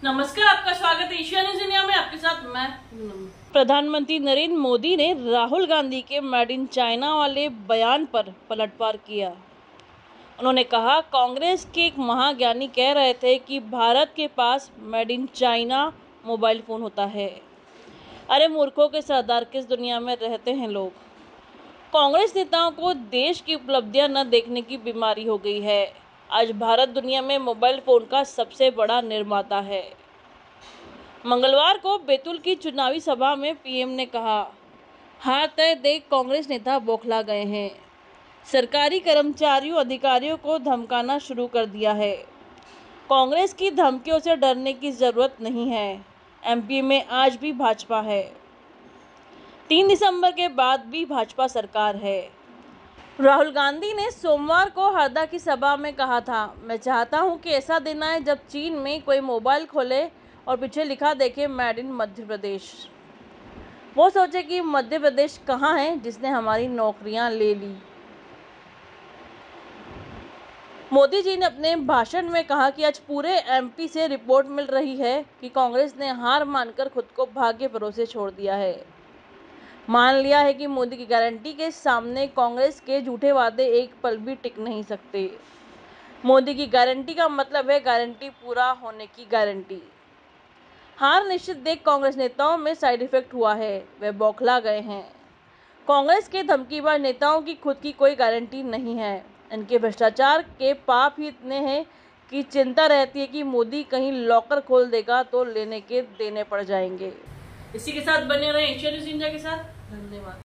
नमस्कार, आपका स्वागत है एशिया न्यूज इंडिया में। आपके साथ मैं प्रधानमंत्री नरेंद्र मोदी ने राहुल गांधी के मेड इन चाइना वाले बयान पर पलटवार किया। उन्होंने कहा, कांग्रेस के एक महाज्ञानी कह रहे थे कि भारत के पास made in China mobile phone होता है। अरे मूर्खों के सरदार, किस दुनिया में रहते हैं लोग। कांग्रेस नेताओं को देश की उपलब्धियां न देखने की बीमारी हो गई है। आज भारत दुनिया में मोबाइल फ़ोन का सबसे बड़ा निर्माता है। मंगलवार को बैतूल की चुनावी सभा में पीएम ने कहा, हार तय देख कांग्रेस नेता बौखला गए हैं। सरकारी कर्मचारियों अधिकारियों को धमकाना शुरू कर दिया है। कांग्रेस की धमकियों से डरने की जरूरत नहीं है। एमपी में आज भी भाजपा है। 3 दिसंबर के बाद भी भाजपा सरकार है। राहुल गांधी ने सोमवार को हरदा की सभा में कहा था, मैं चाहता हूं कि ऐसा दिन आए जब चीन में कोई मोबाइल खोले और पीछे लिखा देखे मेड इन मध्य प्रदेश। वो सोचे कि मध्य प्रदेश कहाँ है जिसने हमारी नौकरियां ले ली। मोदी जी ने अपने भाषण में कहा कि आज पूरे एमपी से रिपोर्ट मिल रही है कि कांग्रेस ने हार मानकर खुद को भाग्य भरोसे छोड़ दिया है। मान लिया है कि मोदी की गारंटी के सामने कांग्रेस के झूठे वादे एक पल भी टिक नहीं सकते। मोदी की गारंटी का मतलब है गारंटी पूरा होने की गारंटी। हार निश्चित देख कांग्रेस नेताओं में साइड इफेक्ट हुआ है। वे बौखला गए हैं। कांग्रेस के धमकीबाज नेताओं की खुद की कोई गारंटी नहीं है। इनके भ्रष्टाचार के पाप ही इतने हैं कि चिंता रहती है कि मोदी कहीं लॉकर खोल देगा तो लेने के देने पड़ जाएंगे। इसी के साथ बने रहे एशिया न्यूज इंडिया के साथ। धन्यवाद।